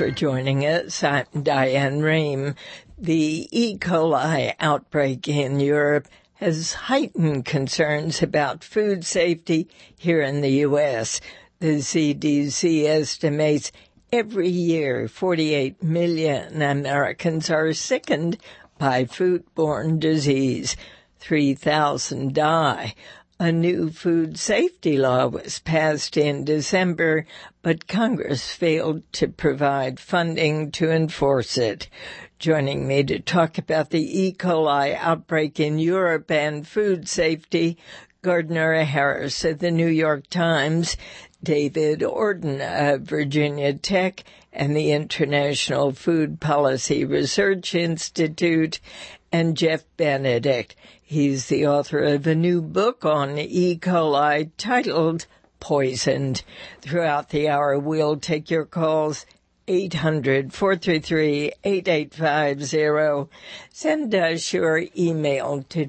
for joining us. I'm Diane Rehms. The E. coli outbreak in Europe has heightened concerns about food safety here in the U.S. The CDC estimates every year 48 million Americans are sickened by foodborne disease. 3,000 die. A new food safety law was passed in December, but Congress failed to provide funding to enforce it. Joining me to talk about the E. coli outbreak in Europe and food safety, Gardner Harris of the New York Times, David Orden of Virginia Tech and the International Food Policy Research Institute, and Jeff Benedict. He's the author of a new book on E. coli titled Poisoned. Throughout the hour, we'll take your calls, 800-433-8850. Send us your email to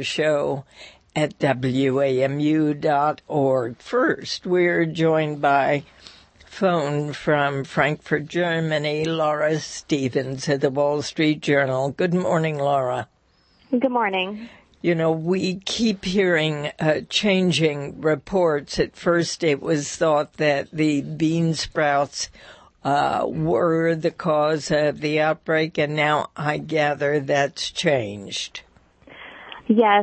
drshow@wamu.org. First, we're joined by phone from Frankfurt, Germany, Laura Stevens of the Wall Street Journal. Good morning, Laura. Good morning. You know, we keep hearing changing reports. At first, it was thought that the bean sprouts were the cause of the outbreak, and now I gather that's changed. Yes,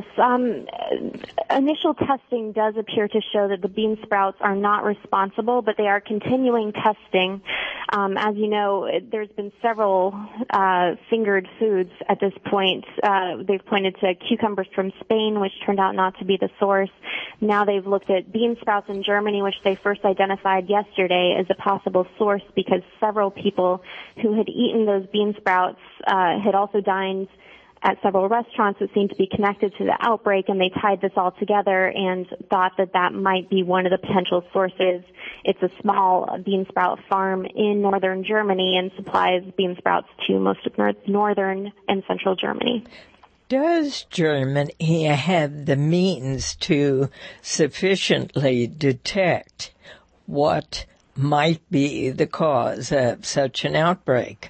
initial testing does appear to show that the bean sprouts are not responsible, but they are continuing testing. As you know, there's been several fingered foods at this point. They've pointed to cucumbers from Spain, which turned out not to be the source. Now they've looked at bean sprouts in Germany, which they first identified yesterday as a possible source because several people who had eaten those bean sprouts had also dined at several restaurants that seemed to be connected to the outbreak, and they tied this all together and thought that that might be one of the potential sources. It's a small bean sprout farm in northern Germany and supplies bean sprouts to most of northern and central Germany. Does Germany have the means to sufficiently detect what might be the cause of such an outbreak?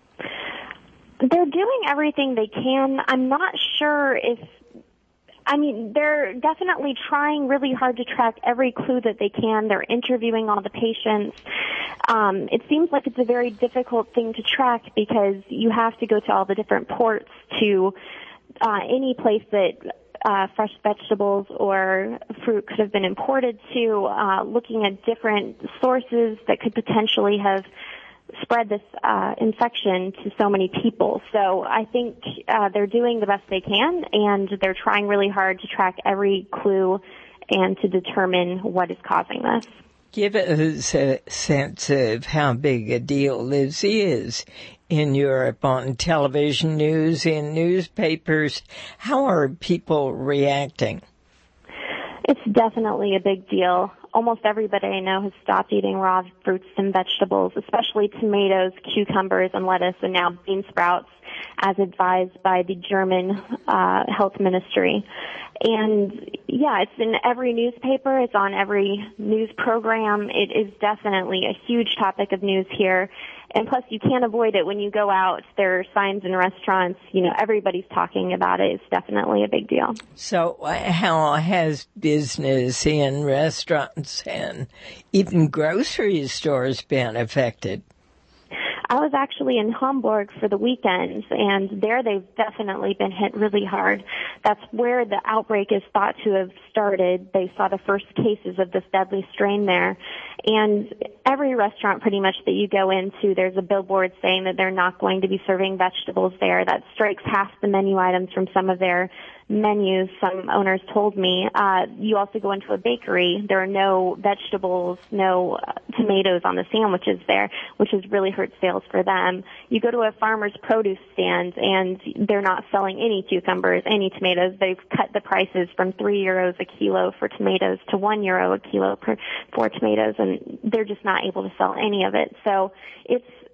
They're doing everything they can. I'm not sure they're definitely trying really hard to track every clue that they can. They're interviewing all the patients. It seems like it's a very difficult thing to track because you have to go to all the different ports to any place that fresh vegetables or fruit could have been imported to, looking at different sources that could potentially have spread this infection to so many people. So I think they're doing the best they can, and they're trying really hard to track every clue and to determine what is causing this. Give us a sense of how big a deal this is in Europe on television news, in newspapers. How are people reacting? It's definitely a big deal. Almost everybody I know has stopped eating raw fruits and vegetables, especially tomatoes, cucumbers, and lettuce, and now bean sprouts, as advised by the German health ministry. And, yeah, it's in every newspaper. It's on every news program. It is definitely a huge topic of news here. And plus, you can't avoid it when you go out. There are signs in restaurants. You know, everybody's talking about it. It's definitely a big deal. So how has business in restaurants and even grocery stores been affected? I was actually in Hamburg for the weekend, and there they've definitely been hit really hard. That's where the outbreak is thought to have started. They saw the first cases of this deadly strain there. And every restaurant pretty much that you go into, there's a billboard saying that they're not going to be serving vegetables there. That strikes half the menu items from some of their menus, some owners told me. You also go into a bakery. There are no vegetables, no tomatoes on the sandwiches there, which has really hurt sales for them. You go to a farmer's produce stand, and they're not selling any cucumbers, any tomatoes. They've cut the prices from €3 a kilo for tomatoes to €1 a kilo for tomatoes, and they're just not able to sell any of it. So it's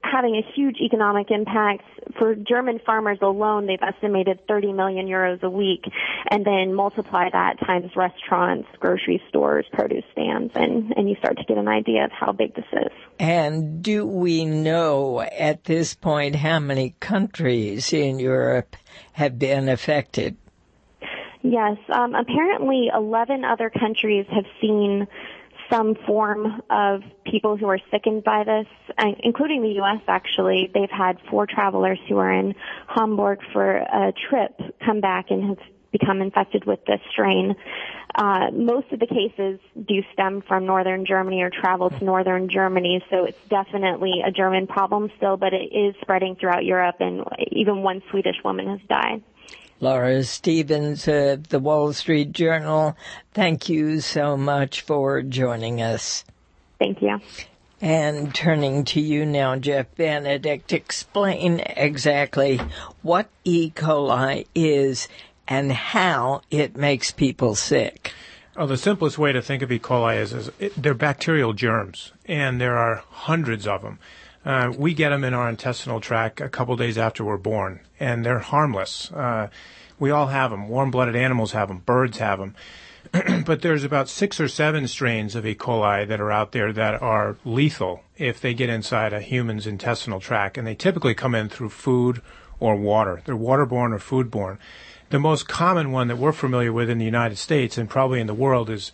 having a huge economic impact. For German farmers alone, they've estimated 30 million euros a week, and then multiply that times restaurants, grocery stores, produce stands, and you start to get an idea of how big this is. And do we know at this point how many countries in Europe have been affected? Yes, apparently 11 other countries have seen some form of people who are sickened by this, including the U.S. actually. They've had 4 travelers who are in Hamburg for a trip come back and have become infected with this strain. Most of the cases do stem from northern Germany or travel to northern Germany, so it's definitely a German problem still, but it is spreading throughout Europe, and even one Swedish woman has died. Laura Stevens of the Wall Street Journal, thank you so much for joining us. Thank you. And turning to you now, Jeff Benedict, explain exactly what E. coli is and how it makes people sick. Oh, the simplest way to think of E. coli is they're bacterial germs, and there are hundreds of them. We get them in our intestinal tract a couple days after we're born, and they're harmless. We all have them. Warm-blooded animals have them. Birds have them. But there's about 6 or 7 strains of E. coli that are out there that are lethal if they get inside a human's intestinal tract, and they typically come in through food or water. They're waterborne or foodborne. The most common one that we're familiar with in the United States and probably in the world is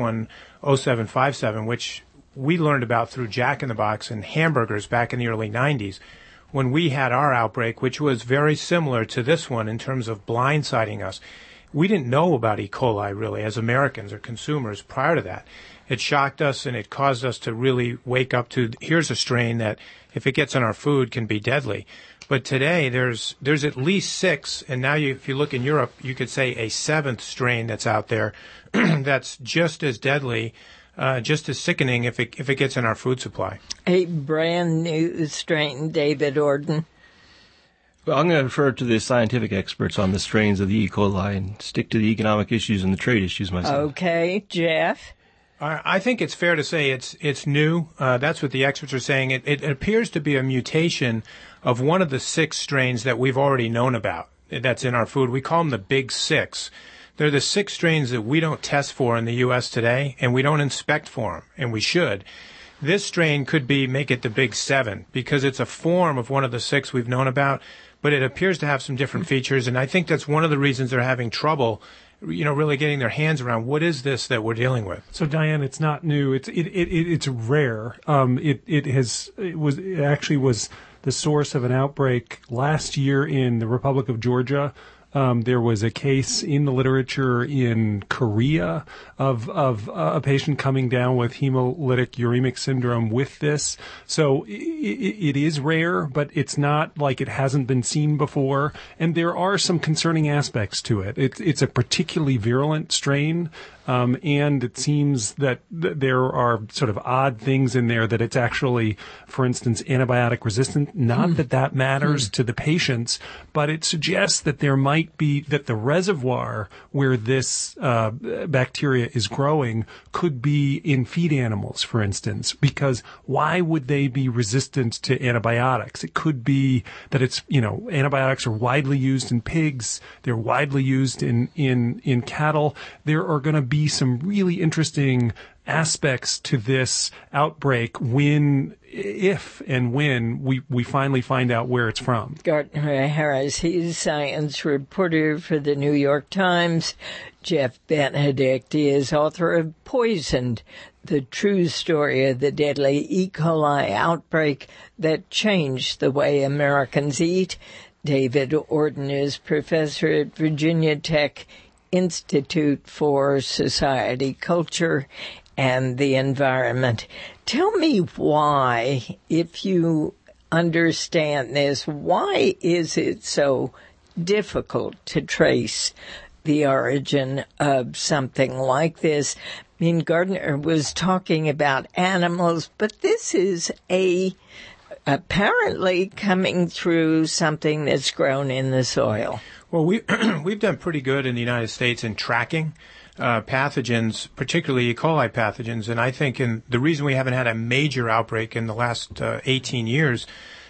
H1N757, which we learned about through Jack in the Box and hamburgers back in the early 90s when we had our outbreak, which was very similar to this one in terms of blindsiding us. We didn't know about E. coli really as Americans or consumers prior to that. It shocked us and it caused us to really wake up to, here's a strain that if it gets in our food can be deadly. But today there's at least 6, and now if you look in Europe, you could say a 7th strain that's out there that's just as deadly, just as sickening if it gets in our food supply. A brand new strain, David Orden. Well, I'm going to refer to the scientific experts on the strains of the E. coli and stick to the economic issues and the trade issues myself. Okay, Jeff? I think it's fair to say it's new. That's what the experts are saying. It appears to be a mutation of one of the 6 strains that we've already known about that's in our food. We call them the Big 6. They're the 6 strains that we don't test for in the U.S. today, and we don't inspect for them, and we should. This strain could make it the Big 7 because it's a form of one of the 6 we've known about, but it appears to have some different features, and I think that's one of the reasons they're having trouble really getting their hands around what is this that we're dealing with. So Diane, it's not new. It's rare. It actually was the source of an outbreak last year in the Republic of Georgia. There was a case in the literature in Korea of a patient coming down with hemolytic uremic syndrome with this. So it is rare, but it's not like it hasn't been seen before. And there are some concerning aspects to it. It's a particularly virulent strain. And it seems that there are sort of odd things in there that it's actually, for instance, antibiotic resistant. Not that matters to the patients, but it suggests that there might be, that the reservoir where this bacteria is growing could be in feed animals, for instance, because why would they be resistant to antibiotics? It could be that it's, antibiotics are widely used in pigs. They're widely used in cattle. There are going to be some really interesting aspects to this outbreak if and when we finally find out where it's from. Gardner Harris, he's science reporter for the New York Times. Jeff Benedict is author of Poisoned, the true story of the deadly E. coli outbreak that changed the way Americans eat. David Orden is professor at Virginia Tech Institute for Society, Culture, and the Environment. Tell me why, if you understand this, why is it so difficult to trace the origin of something like this? I mean, Gardner was talking about animals, but this is apparently coming through something that's grown in the soil. Well, we've done pretty good in the United States in tracking pathogens, particularly E. coli pathogens, and I think the reason we haven't had a major outbreak in the last 18 years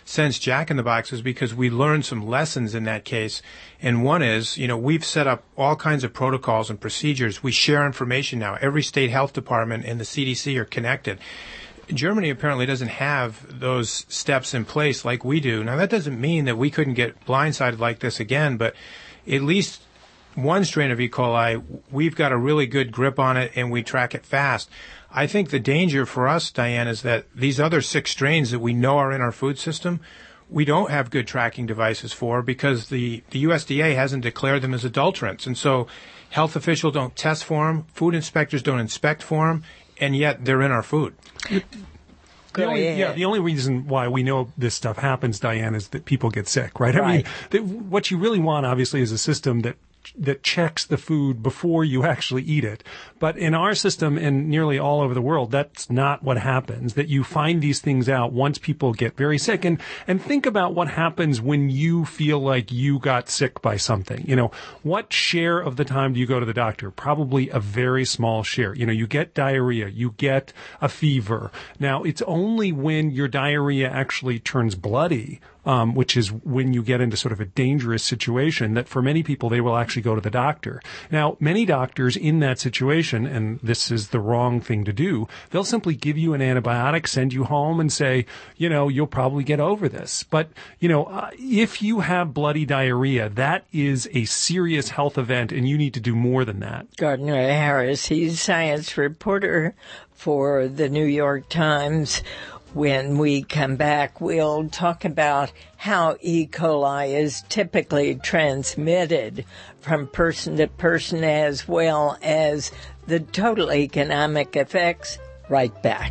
since Jack in the Box is because we learned some lessons in that case. And one is, we've set up all kinds of protocols and procedures. We share information now. Every state health department and the CDC are connected. Germany apparently doesn't have those steps in place like we do. Now, that doesn't mean that we couldn't get blindsided like this again, but at least one strain of E. coli, we've got a really good grip on it, and we track it fast. I think the danger for us, Diane, is that these other 6 strains that we know are in our food system, we don't have good tracking devices for because the USDA hasn't declared them as adulterants. And so health officials don't test for them, food inspectors don't inspect for them, and yet they're in our food. The only reason why we know this stuff happens, Diane, is that people get sick, right? Right. I mean, what you really want, obviously, is a system that checks the food before you actually eat it. But in our system and nearly all over the world, that's not what happens, that you find these things out once people get very sick. And think about what happens when you feel like you got sick by something. What share of the time do you go to the doctor? Probably a very small share. You get diarrhea, you get a fever. Now, it's only when your diarrhea actually turns bloody, which is when you get into sort of a dangerous situation, that for many people, they will actually go to the doctor. Now, many doctors in that situation, and this is the wrong thing to do, they'll simply give you an antibiotic, send you home, and say, you'll probably get over this. But, if you have bloody diarrhea, that is a serious health event, and you need to do more than that. Gardner Harris, he's science reporter for the New York Times. When we come back, we'll talk about how E. coli is typically transmitted from person to person, as well as the total economic effects. Right back.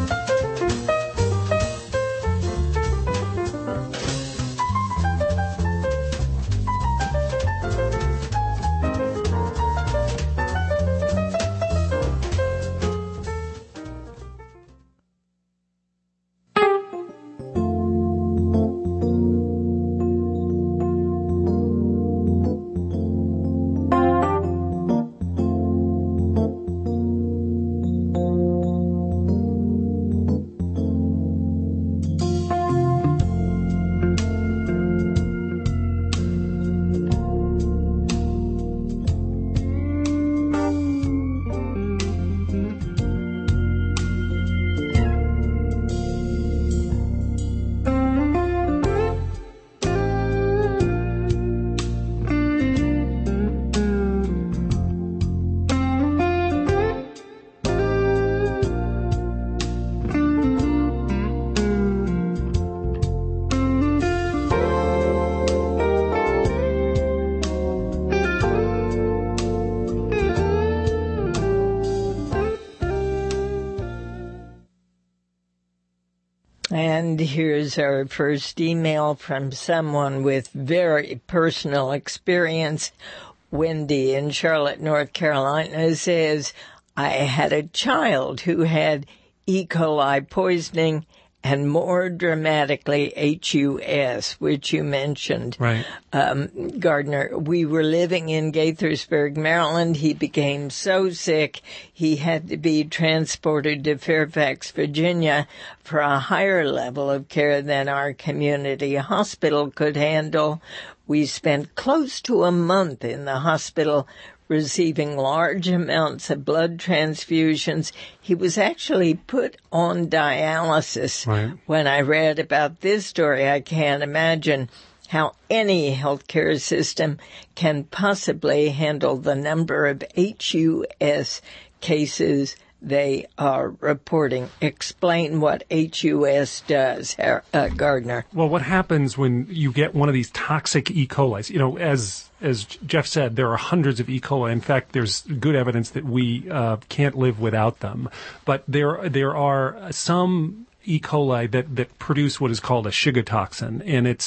And here's our first email from someone with very personal experience. Wendy in Charlotte, North Carolina says, I had a child who had E. coli poisoning and more dramatically HUS, which you mentioned. Right. Gardner, we were living in Gaithersburg, Maryland. He became so sick, he had to be transported to Fairfax, Virginia for a higher level of care than our community hospital could handle. We spent close to a month in the hospital receiving large amounts of blood transfusions. He was actually put on dialysis. Right. When I read about this story, I can't imagine how any healthcare system can possibly handle the number of HUS cases they are reporting. Explain what HUS does, Gardner. Well, what happens when you get one of these toxic E. coli? As Jeff said, there are hundreds of E. coli. In fact, there's good evidence that we can't live without them. But there are some E. coli that produce what is called a Shiga toxin,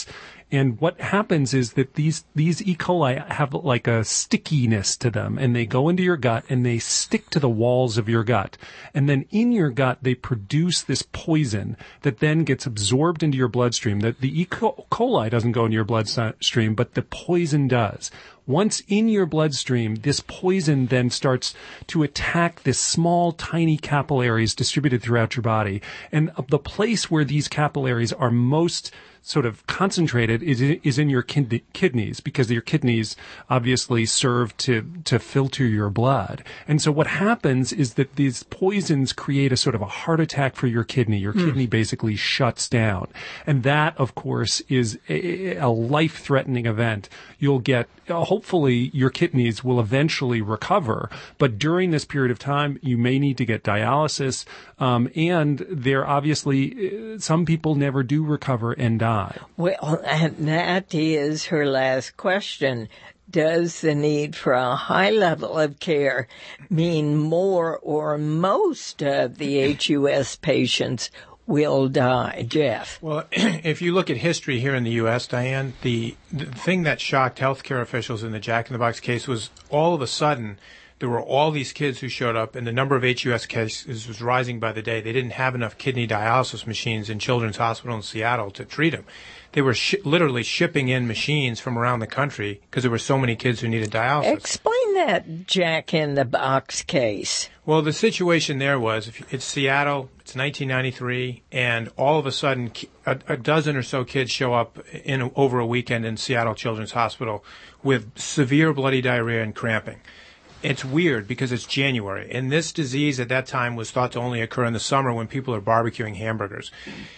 and what happens is that these E. coli have like a stickiness to them, and they go into your gut and they stick to the walls of your gut. And then in your gut, they produce this poison that then gets absorbed into your bloodstream. The E. coli doesn't go into your bloodstream, but the poison does. Once in your bloodstream, this poison then starts to attack this small, tiny capillaries distributed throughout your body. And the place where these capillaries are most sort of concentrated is in your kidneys, because your kidneys obviously serve to filter your blood. And so what happens is that these poisons create a sort of a heart attack for your kidney. Your kidney basically shuts down. And that, of course, is a life-threatening event. You'll get, hopefully your kidneys will eventually recover, but during this period of time, you may need to get dialysis, and there obviously, some people never do recover and die. Well, and that is her last question. Does the need for a high level of care mean more or most of the HUS patients will die? Jeff? Well, if you look at history here in the U.S., Diane, the thing that shocked healthcare officials in the Jack in the Box case was all of a sudden there were all these kids who showed up, and the number of HUS cases was rising by the day. They didn't have enough kidney dialysis machines in Children's Hospital in Seattle to treat them. They were literally shipping in machines from around the country because there were so many kids who needed dialysis. Explain that Jack in the Box case. Well, the situation there was, it's Seattle, it's 1993, and all of a sudden a dozen or so kids show up over a weekend in Seattle Children's Hospital with severe bloody diarrhea and cramping. It's weird because it's January, and this disease at that time was thought to only occur in the summer when people are barbecuing hamburgers.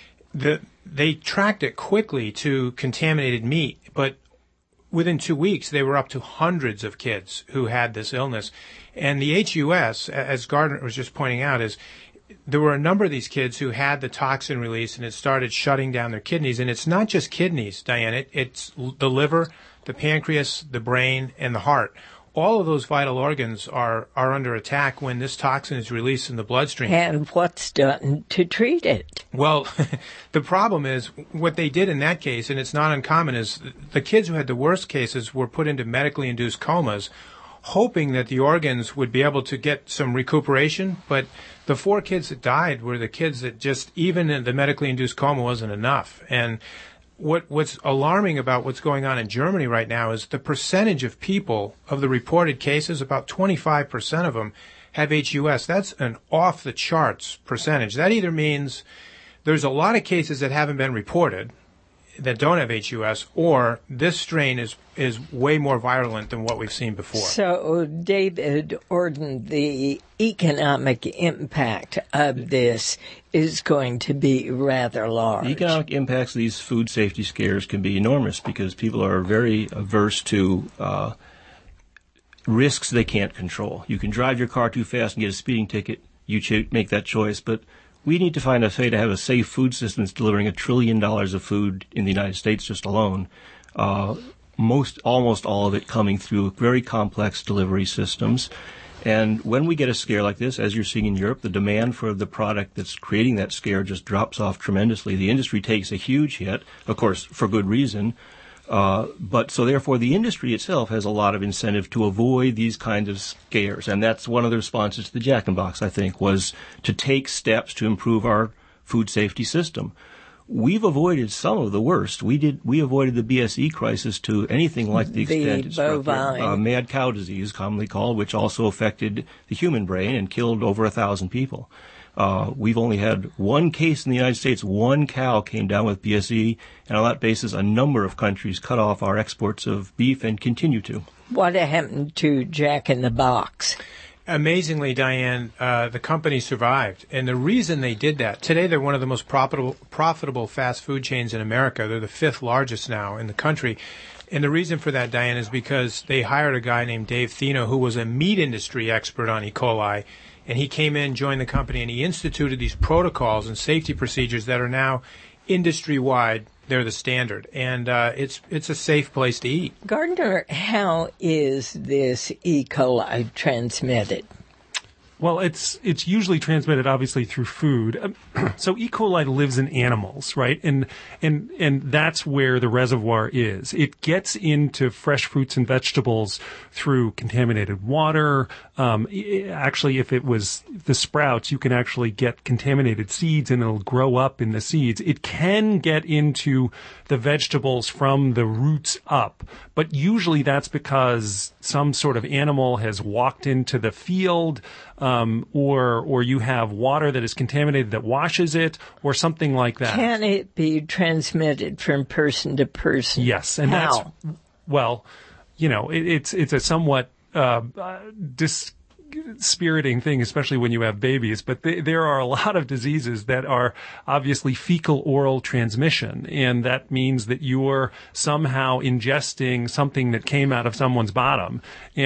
They tracked it quickly to contaminated meat, but within 2 weeks, they were up to hundreds of kids who had this illness. And the HUS, as Gardner was just pointing out, is there were a number of these kids who had the toxin release, and it started shutting down their kidneys. And it's not just kidneys, Diane. It's the liver, the pancreas, the brain, and the heart. All of those vital organs are under attack when this toxin is released in the bloodstream. And what's done to treat it? Well, the problem is what they did in that case, and it's not uncommon, is the kids who had the worst cases were put into medically induced comas, hoping that the organs would be able to get some recuperation. But the 4 kids that died were the kids that just, even in the medically induced coma wasn't enough. And what's alarming about what's going on in Germany right now is the percentage of people, of the reported cases, about 25% of them have HUS. That's an off-the-charts percentage. That either means there's a lot of cases that haven't been reported that don't have HUS, or this strain is way more virulent than what we've seen before. So, David Orden, the economic impact of this is going to be rather large. The economic impacts of these food safety scares can be enormous because people are very averse to risks they can't control. You can drive your car too fast and get a speeding ticket. You make that choice, but we need to find a way to have a safe food system that's delivering $1 trillion of food in the United States just alone. Almost all of it coming through very complex delivery systems. And when we get a scare like this, as you're seeing in Europe, the demand for the product that's creating that scare just drops off tremendously. The industry takes a huge hit, of course, for good reason. But so therefore the industry itself has a lot of incentive to avoid these kinds of scares. And that's one of the responses to the Jack in the Box, I think, was to take steps to improve our food safety system. We've avoided some of the worst. We avoided the BSE crisis to anything like the extent it struck mad cow disease, commonly called, which also affected the human brain and killed over 1,000 people. We've only had one case in the United States. One cow came down with BSE, and on that basis, a number of countries cut off our exports of beef and continue to. What happened to Jack in the Box? Amazingly, Diane, the company survived. And the reason they did that, today they're one of the most profitable fast food chains in America. They're the 5th largest now in the country. And the reason for that, Diane, is because they hired a guy named Dave Thino, who was a meat industry expert on E. coli. And he came in, joined the company, and he instituted these protocols and safety procedures that are now industry-wide. They're the standard. And it's a safe place to eat. Gardner, how is this E. coli transmitted? Well, it's usually transmitted obviously through food. So E. coli lives in animals, right? And that's where the reservoir is. It gets into fresh fruits and vegetables through contaminated water. Actually, if it was the sprouts, you can actually get contaminated seeds and it'll grow up in the seeds. It can get into the vegetables from the roots up, but usually that's because some sort of animal has walked into the field, or you have water that is contaminated that washes it, or something like that. Can it be transmitted from person to person? Yes, and how? It's a somewhat dispiriting thing, especially when you have babies, but there are a lot of diseases that are obviously fecal oral transmission, and that means that you're somehow ingesting something that came out of someone's bottom.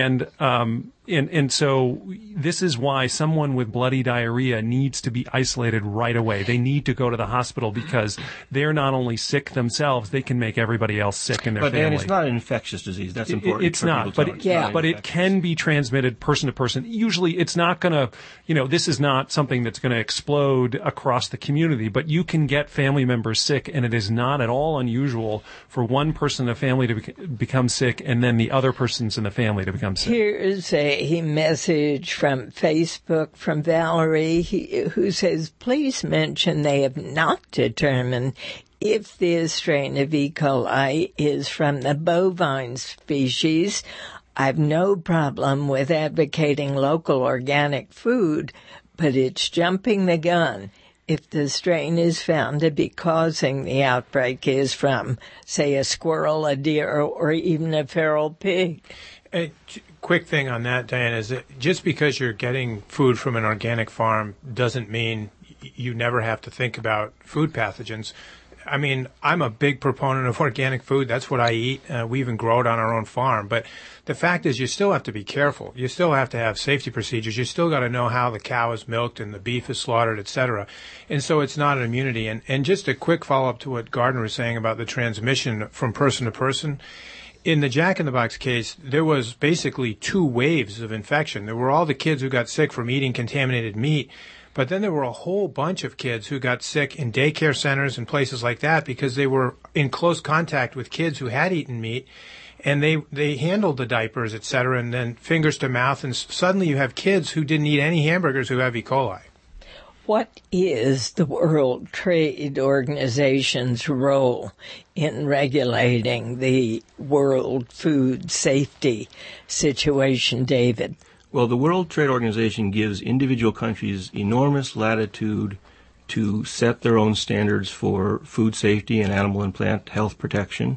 And so this is why someone with bloody diarrhea needs to be isolated right away. They need to go to the hospital because they're not only sick themselves, they can make everybody else sick in their family. But Dan, it's not an infectious disease. That's important. It's not, but it can be transmitted person to person. Usually it's not going to, this is not something that's going to explode across the community, but you can get family members sick, and it is not at all unusual for one person in the family to become sick and then the other persons in the family to become sick. Here's a message from Facebook from Valerie who says, please mention they have not determined if this strain of E. coli is from the bovine species. I've no problem with advocating local organic food, but it's jumping the gun if the strain is found to be causing the outbreak is from, say, a squirrel, a deer, or even a feral pig. A quick thing on that, Diane, is that just because you're getting food from an organic farm doesn't mean you never have to think about food pathogens. I mean, I'm a big proponent of organic food. That's what I eat. We even grow it on our own farm. But the fact is you still have to be careful. You still have to have safety procedures. You still got to know how the cow is milked and the beef is slaughtered, et cetera. And so it's not an immunity. And just a quick follow-up to what Gardner was saying about the transmission from person to person. In the Jack in the Box case, there was basically 2 waves of infection. There were all the kids who got sick from eating contaminated meat, but then there were a whole bunch of kids who got sick in daycare centers and places like that because they were in close contact with kids who had eaten meat, and they handled the diapers, et cetera, and then fingers to mouth, and suddenly you have kids who didn't eat any hamburgers who have E. coli. What is the World Trade Organization's role in regulating the world food safety situation, David? Well, the World Trade Organization gives individual countries enormous latitude to set their own standards for food safety and animal and plant health protection.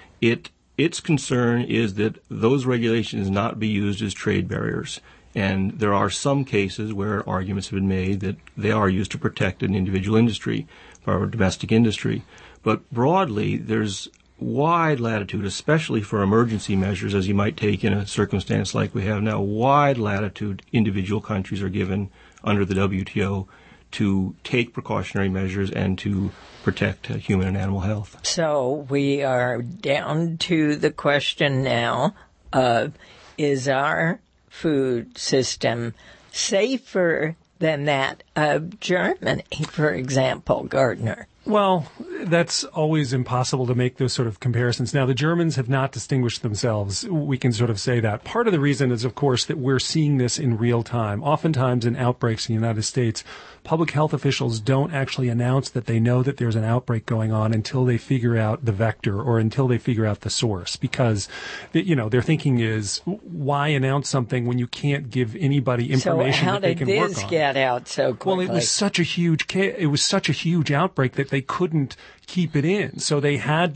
Its concern is that those regulations not be used as trade barriers. And there are some cases where arguments have been made that they are used to protect an individual industry or domestic industry. But broadly, there's wide latitude, especially for emergency measures, as you might take in a circumstance like we have now. Wide latitude individual countries are given under the WTO to take precautionary measures and to protect human and animal health. So we are down to the question now of, is our food system safer than that of Germany, for example, Gardner? Well, that's always impossible to make those sort of comparisons. Now, the Germans have not distinguished themselves. We can sort of say that. Part of the reason is, of course, that we're seeing this in real time. Oftentimes in outbreaks in the United States, public health officials don't actually announce that they know that there's an outbreak going on until they figure out the vector or until they figure out the source, because, their thinking is, why announce something when you can't give anybody information that they can work on? So how did this get out so quickly? Well, it was such a huge outbreak that they couldn't keep it in. So they had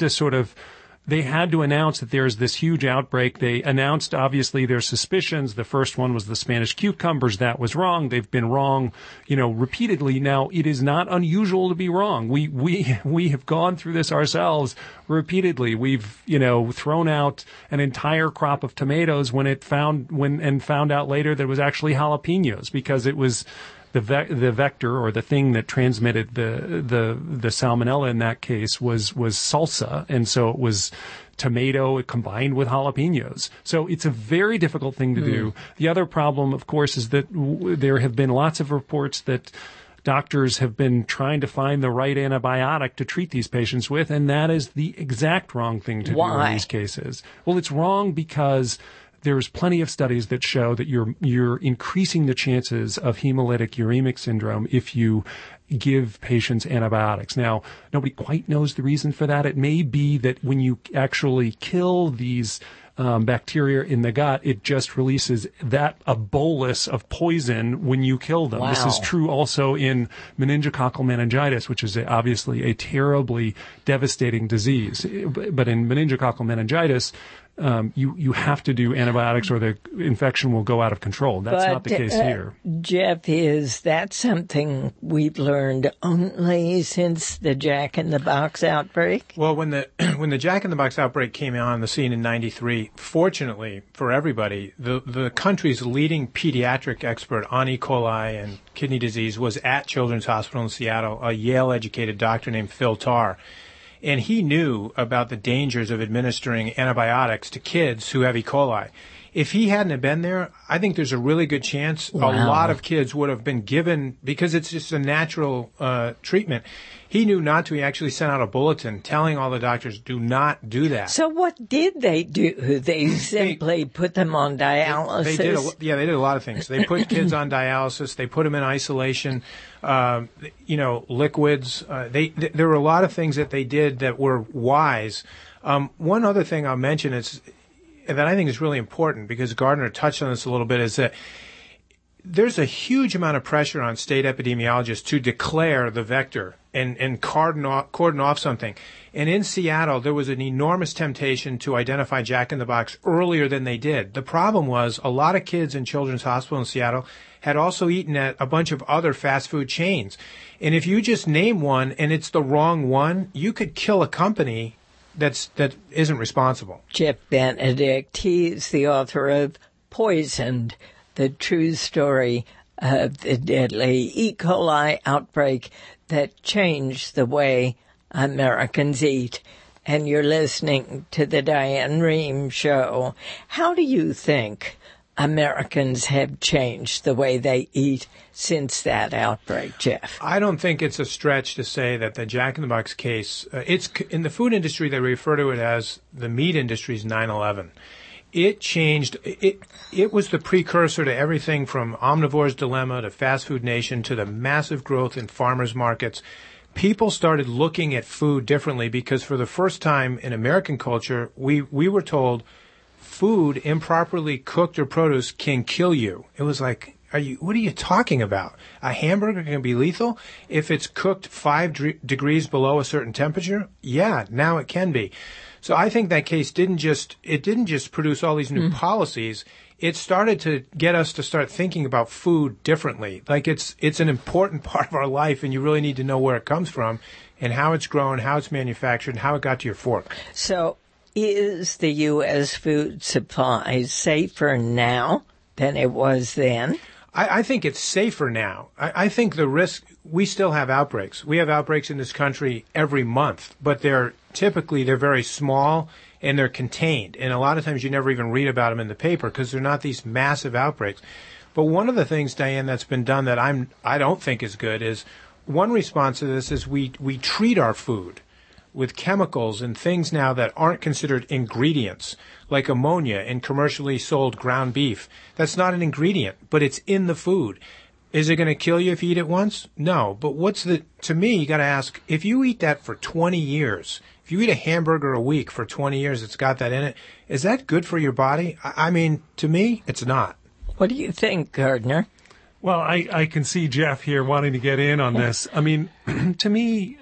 to announce that there's this huge outbreak. They announced, obviously, their suspicions. The first one was the Spanish cucumbers. That was wrong. They've been wrong, repeatedly. Now, it is not unusual to be wrong. We have gone through this ourselves repeatedly. We've, thrown out an entire crop of tomatoes and found out later that it was actually jalapenos because it was the vector or the thing that transmitted the salmonella in that case was salsa, and so it was tomato combined with jalapenos. So it's a very difficult thing to do. The other problem, of course, is that there have been lots of reports that doctors have been trying to find the right antibiotic to treat these patients with, and that is the exact wrong thing to do in these cases. Well, it's wrong because there's plenty of studies that show that you're increasing the chances of hemolytic uremic syndrome if you give patients antibiotics. Now, nobody quite knows the reason for that. It may be that when you actually kill these bacteria in the gut, it just releases a bolus of poison when you kill them. Wow. This is true also in meningococcal meningitis, which is obviously a terribly devastating disease. But in meningococcal meningitis, you have to do antibiotics or the infection will go out of control. That's not the case here. Jeff, is that something we've learned only since the Jack in the Box outbreak? Well, when the Jack in the Box outbreak came on the scene in '93, fortunately for everybody, the country's leading pediatric expert on E. coli and kidney disease was at Children's Hospital in Seattle, a Yale-educated doctor named Phil Tarr. And he knew about the dangers of administering antibiotics to kids who have E. coli. If he hadn't have been there, I think there's a really good chance a lot of kids would have been given, because it's just a natural treatment. He knew not to. He actually sent out a bulletin telling all the doctors, do not do that. So what did they do? They simply put them on dialysis? They did a lot of things. They put kids on dialysis. They put them in isolation, liquids. There were a lot of things that they did that were wise. One other thing I'll mention is that I think is really important, because Gardner touched on this a little bit, is that there's a huge amount of pressure on state epidemiologists to declare the vector and cordon off something. And in Seattle, there was an enormous temptation to identify Jack in the Box earlier than they did. The problem was a lot of kids in Children's Hospital in Seattle had also eaten at a bunch of other fast food chains. And if you just name one and it's the wrong one, you could kill a company that isn't responsible. Jeff Benedict, he's the author of Poisoned, the true story of the deadly E. coli outbreak that changed the way Americans eat. And you're listening to the Diane Rehms Show. How do you think Americans have changed the way they eat since that outbreak, Jeff? I don't think it's a stretch to say that the Jack in the Box case, it's in the food industry, they refer to it as the meat industry's 9/11. It changed. It was the precursor to everything from Omnivore's Dilemma to Fast Food Nation to the massive growth in farmers markets. People started looking at food differently, because for the first time in American culture, we were told food improperly cooked or produce can kill you. It was like, what are you talking about? A hamburger can be lethal if it's cooked 5 degrees below a certain temperature? Yeah, now it can be. So I think that case didn't just produce all these new policies. It started to get us to start thinking about food differently. Like it's an important part of our life, and you really need to know where it comes from and how it's grown, how it's manufactured, and how it got to your fork. So is the U.S. food supply safer now than it was then? I think it's safer now. I think the risk, we still have outbreaks. We have outbreaks in this country every month, but they're very small and they're contained. And a lot of times you never even read about them in the paper because they're not these massive outbreaks. But one of the things, Diane, that's been done that I don't think is good is one response to this is we treat our food with chemicals and things now that aren't considered ingredients, like ammonia in commercially sold ground beef. That's not an ingredient, but it's in the food. Is it going to kill you if you eat it once? No. But to me, you got to ask, if you eat that for 20 years, if you eat a hamburger a week for 20 years, it's got that in it, is that good for your body? I mean, to me, it's not. What do you think, Gardner? Well, I can see Jeff here wanting to get in on this. I mean, to me,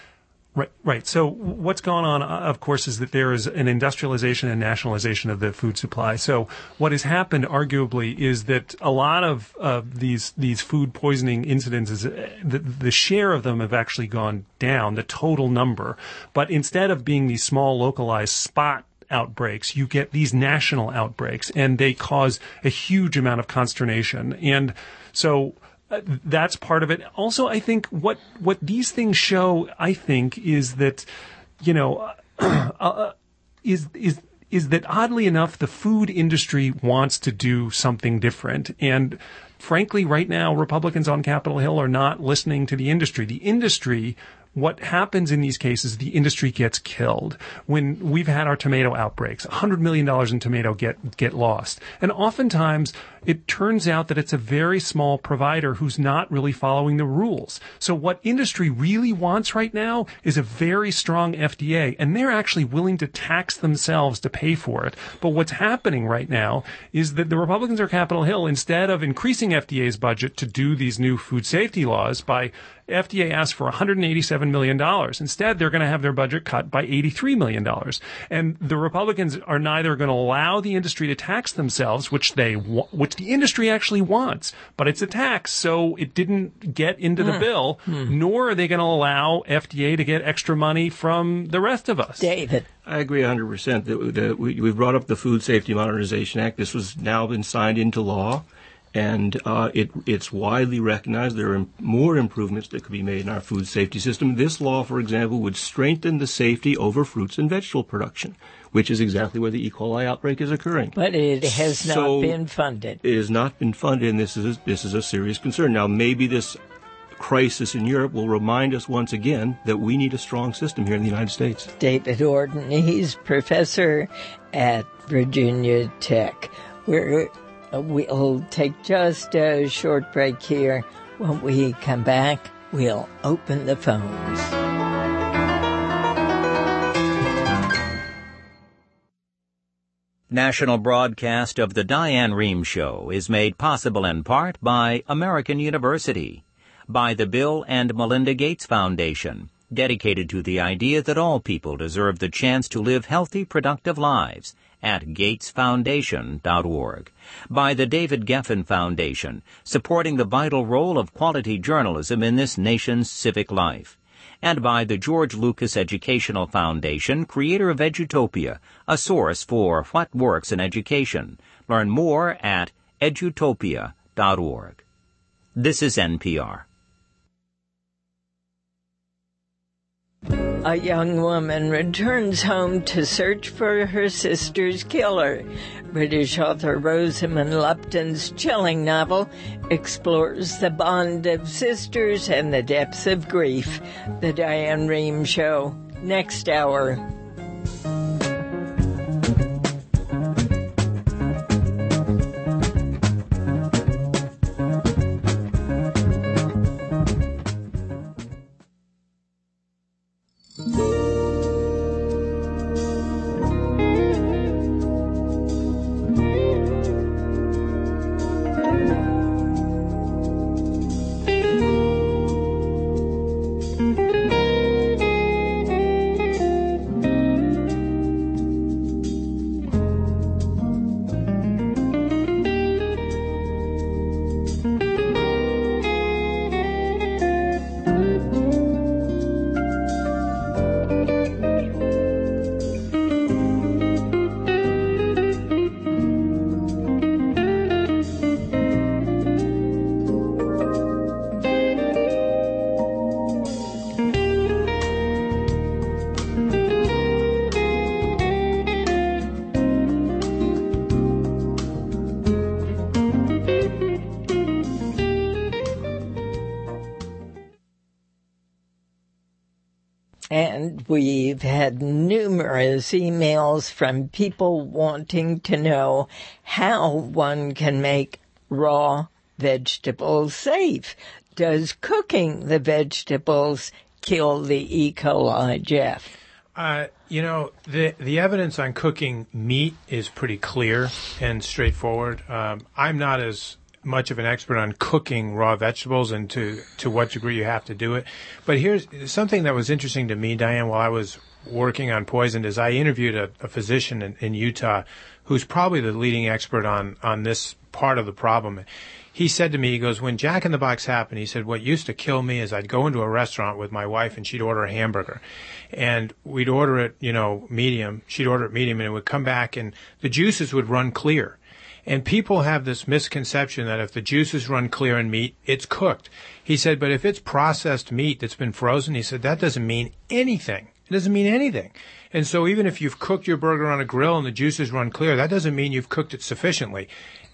Right. So what's gone on, of course, is that there is an industrialization and nationalization of the food supply. So what has happened, arguably, is that a lot of these food poisoning incidents, the share of them have actually gone down, the total number. But instead of being these small, localized spot outbreaks, you get these national outbreaks, and they cause a huge amount of consternation. And so that's part of it. Also, I think what these things show, I think, is that, is that oddly enough, the food industry wants to do something different. And frankly, right now, Republicans on Capitol Hill are not listening to the industry. The industry what happens in these cases, the industry gets killed. When we've had our tomato outbreaks, $100 million in tomato get lost. And oftentimes it turns out that it's a very small provider who's not really following the rules. So what industry really wants right now is a very strong FDA, and they're actually willing to tax themselves to pay for it. But what's happening right now is that the Republicans are Capitol Hill, instead of increasing FDA's budget to do these new food safety laws by FDA asked for $187 million. Instead, they're going to have their budget cut by $83 million. And the Republicans are neither going to allow the industry to tax themselves, which the industry actually wants, but it's a tax, so it didn't get into the bill, nor are they going to allow FDA to get extra money from the rest of us. David. I agree 100% that we brought up the Food Safety Modernization Act. This was now been signed into law. And it's widely recognized there are more improvements that could be made in our food safety system. This law, for example, would strengthen the safety over fruits and vegetable production, which is exactly where the E. coli outbreak is occurring. But it has not been funded. It has not been funded, and this is a serious concern. Now, maybe this crisis in Europe will remind us once again that we need a strong system here in the United States. David Orton, he's professor at Virginia Tech. We'll take just a short break here. When we come back, we'll open the phones. National broadcast of the Diane Rehms Show is made possible in part by American University, by the Bill and Melinda Gates Foundation, dedicated to the idea that all people deserve the chance to live healthy, productive lives, at gatesfoundation.org, by the David Geffen Foundation, supporting the vital role of quality journalism in this nation's civic life, and by the George Lucas Educational Foundation, creator of Edutopia, a source for what works in education. Learn more at edutopia.org. This is NPR. A young woman returns home to search for her sister's killer. British author Rosamund Lupton's chilling novel explores the bond of sisters and the depths of grief. The Diane Rehms Show, next hour. And we've had numerous emails from people wanting to know how one can make raw vegetables safe. Does cooking the vegetables kill the E. coli, Jeff? The evidence on cooking meat is pretty clear and straightforward. I'm not as much of an expert on cooking raw vegetables and to what degree you have to do it. But here's something that was interesting to me, Diane, while I was working on poison, is I interviewed a physician in Utah who's probably the leading expert on this part of the problem. He said to me, he goes, when Jack in the Box happened, he said, what used to kill me is I'd go into a restaurant with my wife and she'd order a hamburger. And we'd order it, medium. She'd order it medium and it would come back and the juices would run clear. And people have this misconception that if the juices run clear in meat, it's cooked. He said, but if it's processed meat that's been frozen, he said, that doesn't mean anything. It doesn't mean anything. And so even if you've cooked your burger on a grill and the juices run clear, that doesn't mean you've cooked it sufficiently.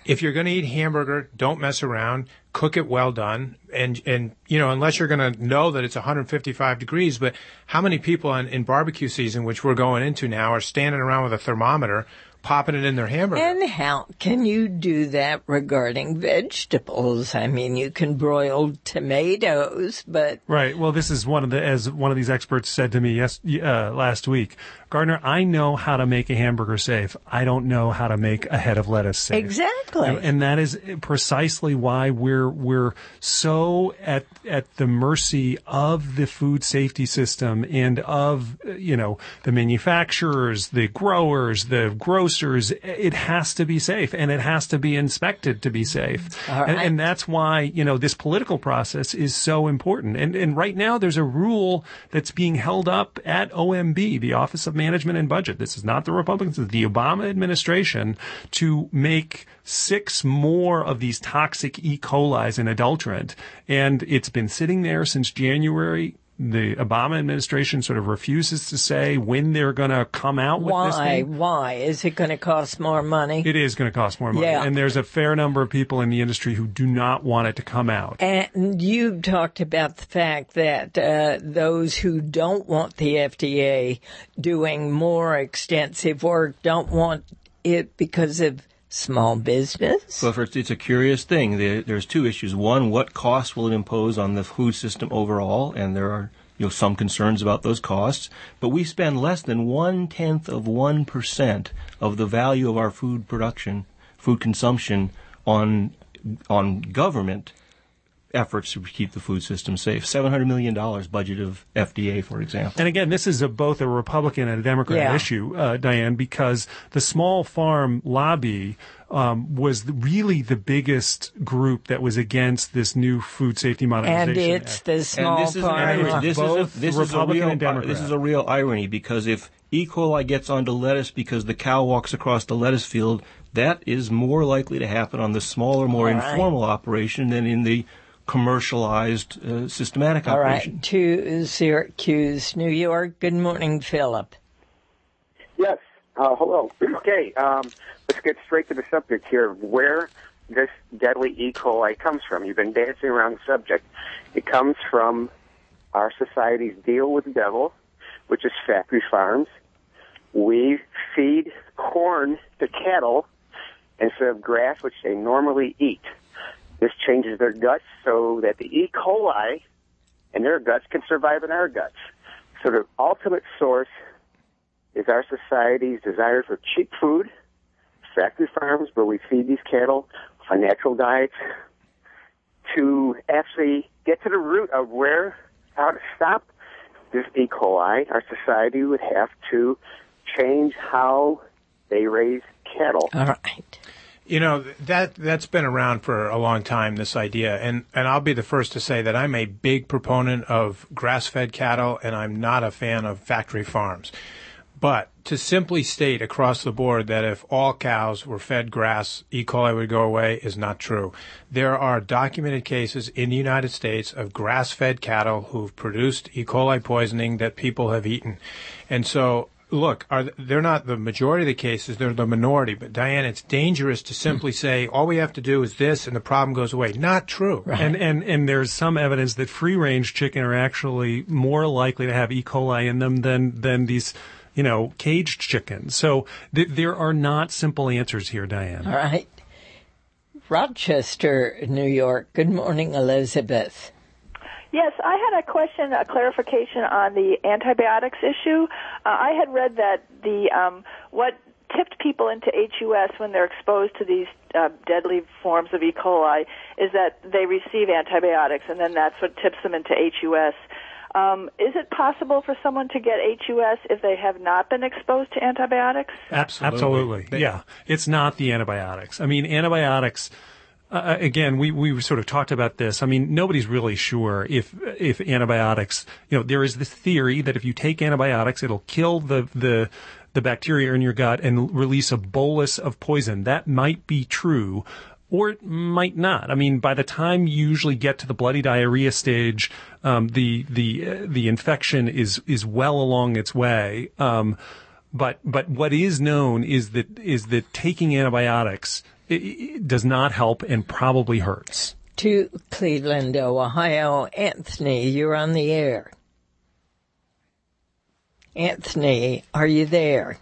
if you're going to eat hamburger, don't mess around. Cook it well done. And unless you're going to know that it's 155 degrees, but how many people in barbecue season, which we're going into now, are standing around with a thermometer popping it in their hamburger? And how can you do that regarding vegetables? I mean, you can broil tomatoes, but... Right. Well, this is as one of these experts said to me last week, Gardner, I know how to make a hamburger safe. I don't know how to make a head of lettuce safe. Exactly. And that is precisely why we're so at the mercy of the food safety system and of, the manufacturers, the growers, the grocers. It has to be safe, and it has to be inspected to be safe. Right. And that's why, this political process is so important. And right now there's a rule that's being held up at OMB, the Office of Management and Budget. This is not the Republicans, it's the Obama administration, to make 6 more of these toxic E. coli's an adulterant. And it's been sitting there since January. The Obama administration sort of refuses to say when they're going to come out with this thing. Why? Is it going to cost more money? It is going to cost more money. Yeah. And there's a fair number of people in the industry who do not want it to come out. And you talked about the fact that those who don't want the FDA doing more extensive work don't want it because of small business? Well, it's a curious thing. There's 2 issues. One, what cost will it impose on the food system overall? And there are some concerns about those costs. But we spend less than 0.1% of the value of our food production, food consumption on government efforts to keep the food system safe. $700 million budget of FDA, for example. And again, this is both a Republican and a Democrat issue, Diane, because the small farm lobby was really the biggest group that was against this new food safety modernization and it's act. the small farm. This is a real irony, because if E. coli gets onto lettuce because the cow walks across the lettuce field, that is more likely to happen on the smaller, more informal operation than in the commercialized, systematic operation. All right, to Syracuse, New York. Good morning, Philip. Yes, hello. Okay, let's get straight to the subject here of where this deadly E. coli comes from. You've been dancing around the subject. It comes from our society's deal with the devil, which is factory farms. We feed corn to cattle instead of grass, which they normally eat. This changes their guts so that the E. coli in their guts can survive in our guts. So the ultimate source is our society's desire for cheap food, factory farms where we feed these cattle on natural diets. To actually get to the root of how to stop this E. coli, our society would have to change how they raise cattle. All right. That's been around for a long time, this idea. And I'll be the first to say that I'm a big proponent of grass-fed cattle, and I'm not a fan of factory farms. But to simply state across the board that if all cows were fed grass, E. coli would go away is not true. There are documented cases in the United States of grass-fed cattle who've produced E. coli poisoning that people have eaten. And so, look, they're not the majority of the cases, they're the minority. But, Diane, it's dangerous to simply say, all we have to do is this and the problem goes away. Not true. Right. And there's some evidence that free-range chicken are actually more likely to have E. coli in them than these, caged chickens. So there are not simple answers here, Diane. All right. Rochester, New York. Good morning, Elizabeth. Yes, I had a question, a clarification on the antibiotics issue. I had read that what tipped people into HUS when they're exposed to these deadly forms of E. coli is that they receive antibiotics, and then that's what tips them into HUS. Is it possible for someone to get HUS if they have not been exposed to antibiotics? Absolutely. Yeah. It's not the antibiotics. I mean, antibiotics... again, we sort of talked about this. I mean, nobody's really sure if antibiotics, there is this theory that if you take antibiotics, it'll kill the bacteria in your gut and release a bolus of poison. That might be true, or it might not. I mean, by the time you usually get to the bloody diarrhea stage, the infection is well along its way. But what is known is that taking antibiotics it does not help and probably hurts. To Cleveland, Ohio, Anthony, you're on the air. Anthony, are you there?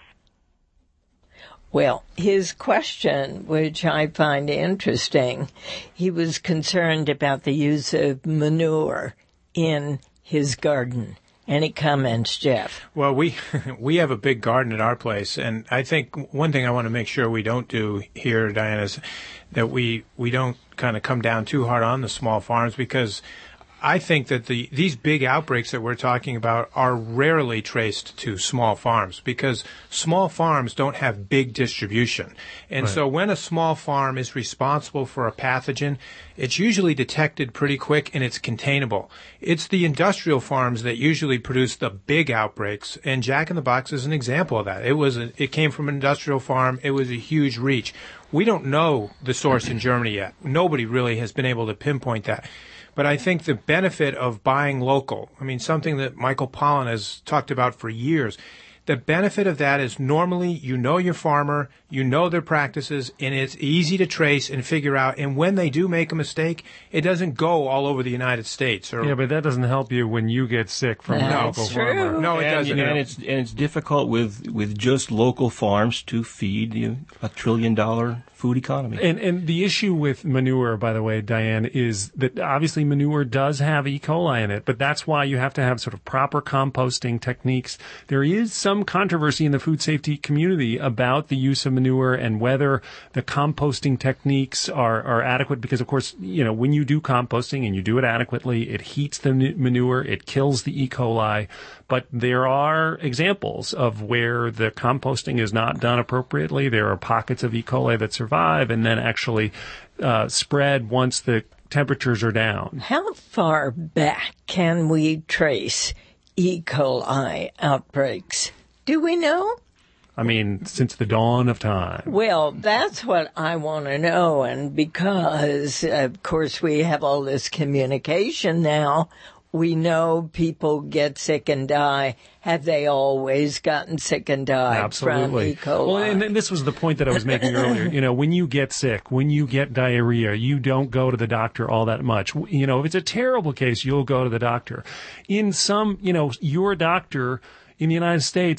Well, his question, which I find interesting, he was concerned about the use of manure in his garden. Any comments, Jeff? Well, we have a big garden at our place, and I think one thing I want to make sure we don't do here, Diane, is that we don't kind of come down too hard on the small farms, because I think that these big outbreaks that we're talking about are rarely traced to small farms, because small farms don't have big distribution. And so when a small farm is responsible for a pathogen, it's usually detected pretty quick and it's containable. It's the industrial farms that usually produce the big outbreaks, and Jack in the Box is an example of that. It came from an industrial farm. It was a huge reach. We don't know the source in Germany yet. Nobody really has been able to pinpoint that. But I think the benefit of buying local, I mean, something that Michael Pollan has talked about for years, the benefit of that is normally you know your farmer, you know their practices, and it's easy to trace and figure out. And when they do make a mistake, it doesn't go all over the United States. Yeah, but that doesn't help you when you get sick from a local farmer. No, it doesn't. And it's difficult with just local farms to feed $1 trillion food economy. And the issue with manure, by the way, Diane, is that obviously manure does have E. coli in it, but that's why you have to have sort of proper composting techniques. There is some controversy in the food safety community about the use of manure and whether the composting techniques are adequate, because, of course, when you do composting and you do it adequately, it heats the manure, it kills the E. coli. But there are examples of where the composting is not done appropriately. There are pockets of E. coli that survive and then actually spread once the temperatures are down. How far back can we trace E. coli outbreaks? Do we know? I mean, since the dawn of time. Well, that's what I want to know. And because, of course, we have all this communication now, we know people get sick and die. Have they always gotten sick and died from E. coli? Well, and this was the point that I was making earlier. When you get sick, when you get diarrhea, you don't go to the doctor all that much. If it's a terrible case, you'll go to the doctor. In some, your doctor in the United States,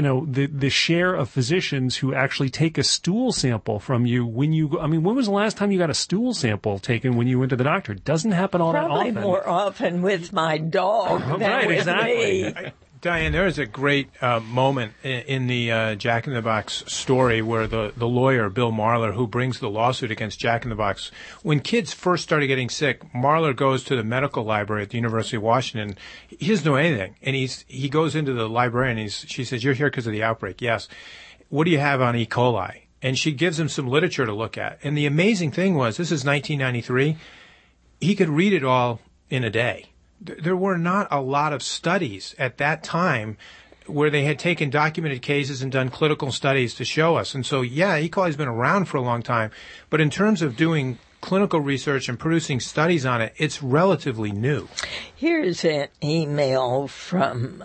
the share of physicians who actually take a stool sample from you when was the last time you got a stool sample taken when you went to the doctor? It doesn't happen all that often. Probably more often with my dog than with me. Diane, there is a great moment in the Jack in the Box story where the lawyer, Bill Marler, who brings the lawsuit against Jack in the Box, when kids first started getting sick, Marler goes to the medical library at the University of Washington. He doesn't know anything. And he goes into the librarian and she says, "You're here because of the outbreak." "Yes." "What do you have on E. coli?" And she gives him some literature to look at. And the amazing thing was, this is 1993, he could read it all in a day. There were not a lot of studies at that time where they had taken documented cases and done clinical studies to show us. And so, yeah, E. coli has been around for a long time. But in terms of doing clinical research and producing studies on it, it's relatively new. Here's an email from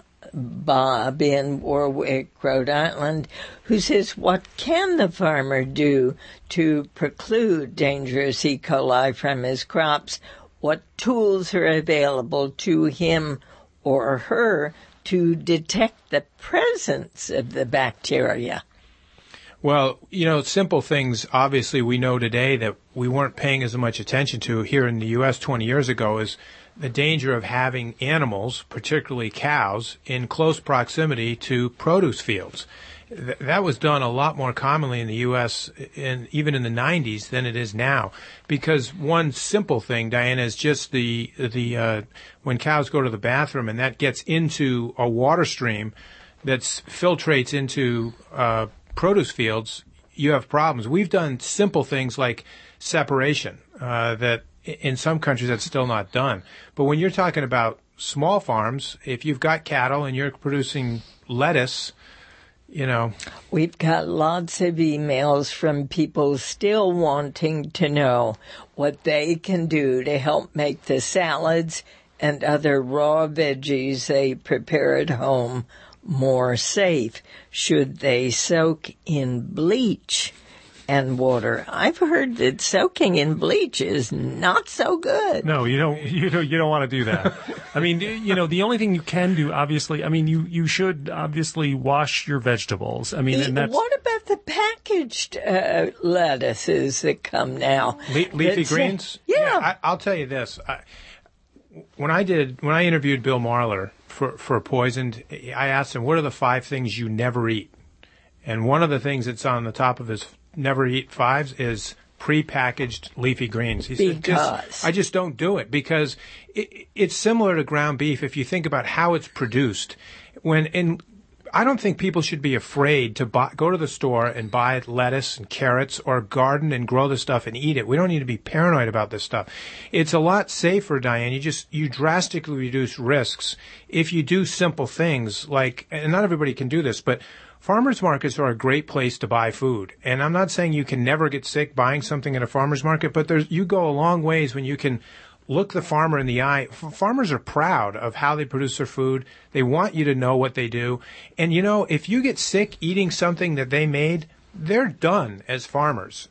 Bob in Warwick, Rhode Island, who says, what can the farmer do to preclude dangerous E. coli from his crops? What tools are available to him or her to detect the presence of the bacteria? Well, simple things, obviously, we know today that we weren't paying as much attention to here in the U.S. 20 years ago is the danger of having animals, particularly cows, in close proximity to produce fields. That was done a lot more commonly in the U.S. Even in the 90s than it is now, because one simple thing, Diana, is just when cows go to the bathroom and that gets into a water stream that filtrates into produce fields, you have problems. We've done simple things like separation that in some countries that's still not done. But when you're talking about small farms, if you've got cattle and you're producing lettuce, We've got lots of emails from people still wanting to know what they can do to help make the salads and other raw veggies they prepare at home more safe. Should they soak in bleach? and water. I've heard that soaking in bleach is not so good. No, you don't want to do that. I mean, the only thing you can do, obviously, I mean, you should obviously wash your vegetables. I mean, and that's... What about the packaged lettuces that come now? Leafy greens? Yeah. I'll tell you this. When I interviewed Bill Marler for Poisoned, I asked him, what are the 5 things you never eat? And one of the things that's on the top of his never eat 5s is prepackaged leafy greens. He said, I just don't do it because it's similar to ground beef if you think about how it's produced. I don't think people should be afraid to go to the store and buy lettuce and carrots or garden and grow the stuff and eat it. We don't need to be paranoid about this stuff. It's a lot safer, Diane. You drastically reduce risks if you do simple things like, and not everybody can do this, but farmers markets are a great place to buy food. And I'm not saying you can never get sick buying something at a farmer's market, but you go a long ways when you can look the farmer in the eye. Farmers are proud of how they produce their food. They want you to know what they do. And, if you get sick eating something that they made, they're done as farmers,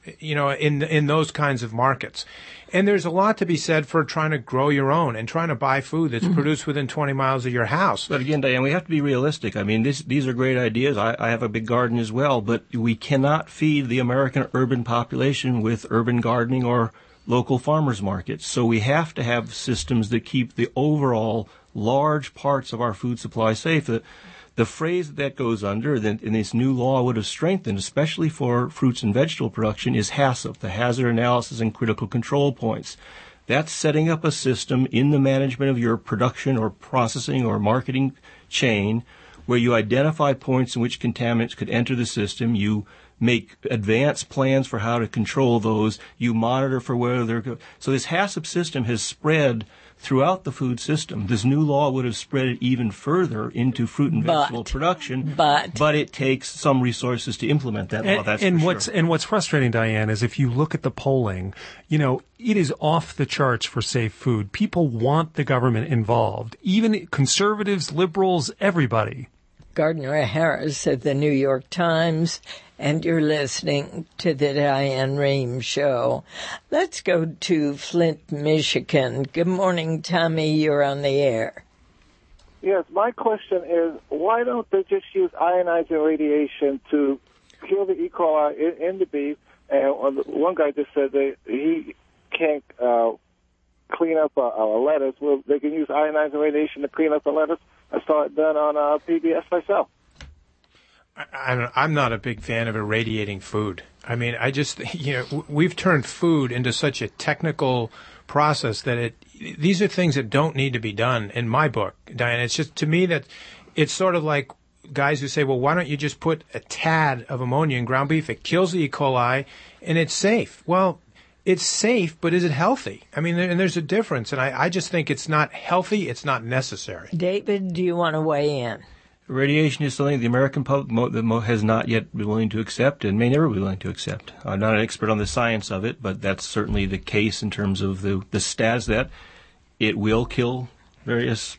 in those kinds of markets. And there's a lot to be said for trying to grow your own and trying to buy food that's produced within 20 miles of your house. But again, Diane, we have to be realistic. I mean, these are great ideas. I have a big garden as well, but we cannot feed the American urban population with urban gardening or local farmers markets. So we have to have systems that keep the overall large parts of our food supply safe. The phrase that goes under, and this new law would have strengthened, especially for fruits and vegetable production, is HACCP, the Hazard Analysis and Critical Control Points. That's setting up a system in the management of your production or processing or marketing chain where you identify points in which contaminants could enter the system, you make advanced plans for how to control those, you monitor for where they're going. So this HACCP system has spread throughout the food system. This new law would have spread it even further into fruit and vegetable production, but it takes some resources to implement that law, that's for sure. And what's frustrating, Diane, is if you look at the polling, it is off the charts for safe food. People want the government involved, even conservatives, liberals, everybody. Gardner Harris of the New York Times, and you're listening to the Diane Rehms Show. Let's go to Flint, Michigan. Good morning, Tommy. You're on the air. Yes, my question is, why don't they just use ionizing radiation to kill the E. coli in the beef? And one guy just said that he can't clean up a lettuce. Well, they can use ionizing radiation to clean up the lettuce. I saw it done on PBS myself. I'm not a big fan of irradiating food. I mean, we've turned food into such a technical process that these are things that don't need to be done in my book, Diane. It's just, to me, that it's sort of like guys who say, well, why don't you just put a tad of ammonia in ground beef? It kills the E. coli and it's safe. Well, it's safe, but is it healthy? I mean, and there's a difference, and I just think it's not healthy, it's not necessary. David, do you want to weigh in? Radiation is something the American public has not yet been willing to accept and may never be willing to accept. I'm not an expert on the science of it, but that's certainly the case in terms of the stats that it will kill various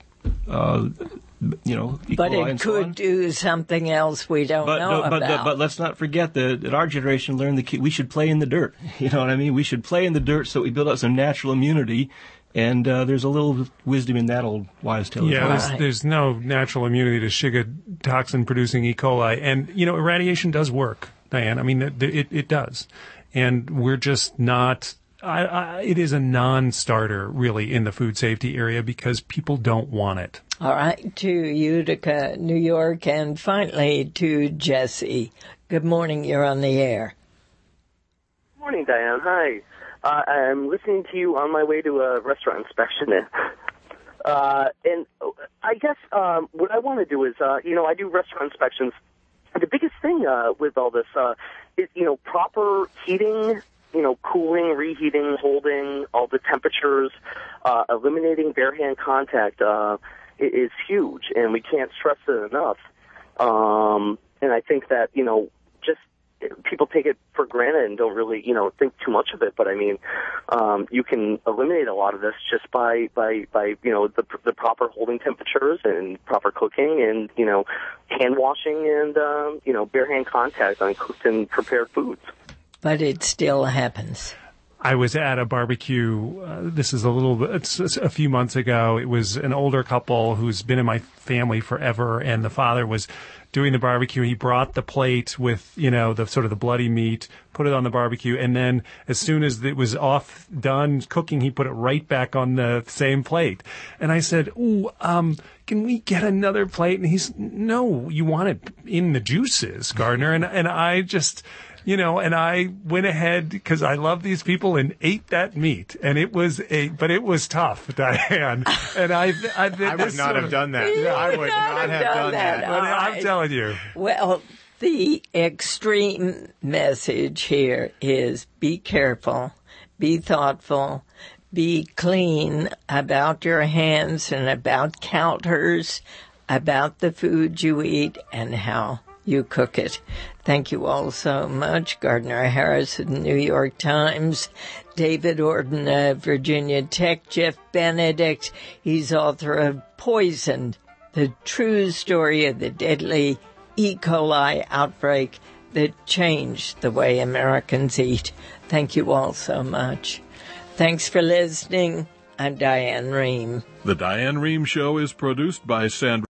E. But coli it could do something else we don't know about. But let's not forget that our generation learned we should play in the dirt. You know what I mean? We should play in the dirt so we build up some natural immunity. And there's a little wisdom in that old wise tale. Yeah, there's no natural immunity to Shiga toxin-producing E. coli. And, irradiation does work, Diane. I mean, it does. And we're just not... it is a non-starter, really, in the food safety area because people don't want it. All right, to Utica, New York, and finally to Jesse. Good morning, you're on the air. Good morning, Diane. Hi. I'm listening to you on my way to a restaurant inspection. And I guess what I want to do is, I do restaurant inspections. The biggest thing with all this is, proper heating, cooling, reheating, holding, all the temperatures, eliminating bare hand contact is huge, and we can't stress it enough. And I think that, just people take it for granted and don't really, think too much of it. But I mean, you can eliminate a lot of this just by the proper holding temperatures and proper cooking and, hand washing and, bare hand contact on cooked and prepared foods. but it still happens. I was at a barbecue, this is it's a few months ago. It was an older couple who's been in my family forever, and the father was doing the barbecue. He brought the plate with, the sort of the bloody meat, put it on the barbecue, and then as soon as it was done cooking, he put it right back on the same plate. And I said, can we get another plate? And he's, no, you want it in the juices, Gardner. And I just... and I went ahead because I love these people and ate that meat, and it was tough, Diane. And I would not have done that. Yeah, I would not have done that. But I'm telling you. Well, the extreme message here is be careful, be thoughtful, be clean about your hands and about counters, about the food you eat and how you cook it. Thank you all so much. Gardner Harris of the New York Times, David Orton of Virginia Tech, Jeff Benedict, he's author of Poisoned, the true story of the deadly E. coli outbreak that changed the way Americans eat. Thank you all so much. Thanks for listening. I'm Diane Rehms. The Diane Rehms Show is produced by Sandra